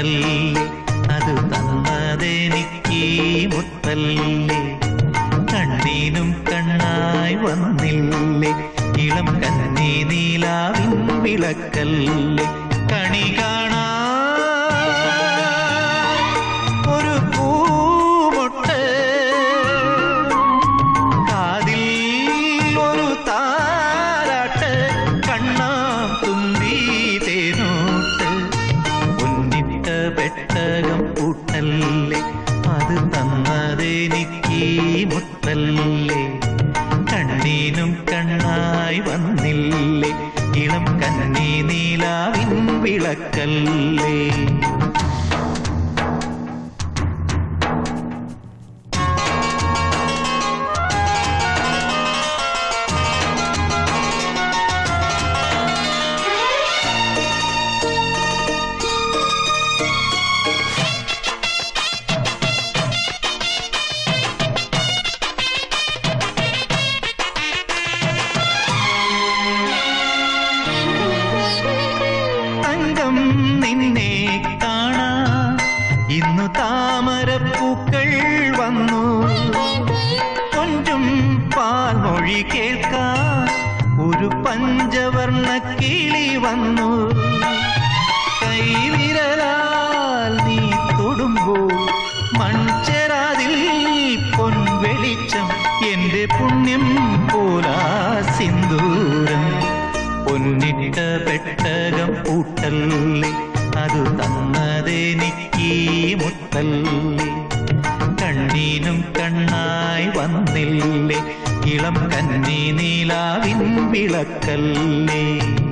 മുത്തല്ലേ അത് തന്നതെനിക്ക് മുത്തല്ലേ കണ്ണീനും കണ്ണായി വന്നില്ലേ ഇളം കന്നി നീലാവിൻ വിളക്കല്ലേ കണി കാണാ ഒരു പൂമൊട്ട് കാതിൽ ഒരു താരാട്ട് കണ്ണാം തുമ്പി തേനോട്ട് പൊന്നിട്ട പെട്ടകം പൂട്ടല്ലേ അത് തന്നതെനിക്ക് മുത്തല്ലേ കണ്ണീനും കണ്ണായി വന്നില്ലേ ഇളം കന്നി നീലാവിൻ വിളക്കല്ലേ നിന്നെ കാണാ ഇന്നു താമരപ്പൂക്കൾ വന്നു കൊഞ്ചും പാൽമൊഴി കേൾക്കാൻ ഒരു പഞ്ചവർണ്ണ കിളി വന്നു കൈവിരലാൽ നീ തൊടുമ്പോൾ മൺചെരാതിൽ പൊൻവെളിച്ചം എന്റെ പുണ്യം പോലാ സിന്ദൂരം പൊന്നിട്ട പെട്ടകം പൂട്ടല്ലേ അത് തന്നതെനിക്ക് മുത്തല്ലേ കണ്ണീനും കണ്ണായി വന്നില്ലേ ഇളം കന്നി നീലാവിൻ വിളക്കല്ലേ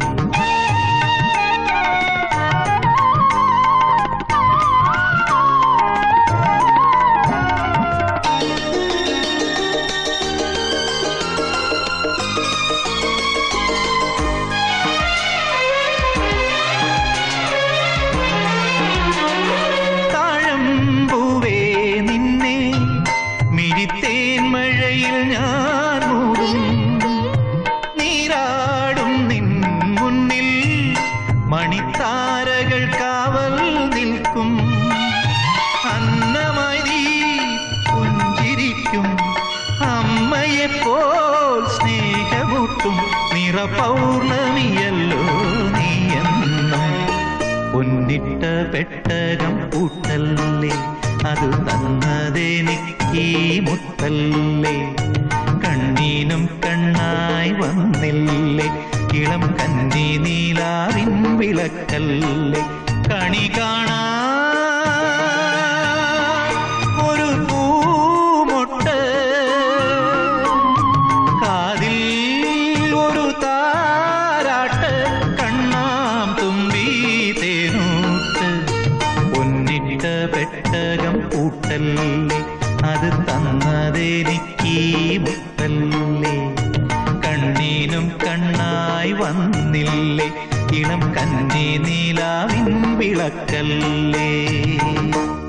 തേന്മഴയിൽ ഞാൻ മൂടും നീരാടും നിൻ മുന്നിൽ മണിത്താരകൾ കാവൽ നിൽക്കും അന്നമായി നീ പുഞ്ചിരിക്കും അമ്മയെപ്പോൽ സ്നേഹമൂട്ടും നിറപൗർണമിയല്ലോ നീയെന്നും പൊന്നിട്ട പെട്ടകം പൂട്ടല്ലേ അത് തന്നതെനിക്ക് മുത്തല്ലേ കണ്ണീനും കണ്ണായി വന്നില്ലേ ഇളം കന്നി നീലാവിൻ വിളക്കല്ലേ കണി കാണാ ഒരു പൂമൊട്ട് കാതിൽ ഒരു താരാട്ട് കണ്ണാം തുമ്പി തേനൂട്ട് പൊന്നിട്ട പെട്ടകം പൂട്ടല്ലേ അത് തന്നതെനിക്ക് മുത്തല്ലേ കണ്ണീനും കണ്ണായി വന്നില്ലേ ഇളം കന്നി നീലാവിൻ വിളക്കല്ലേ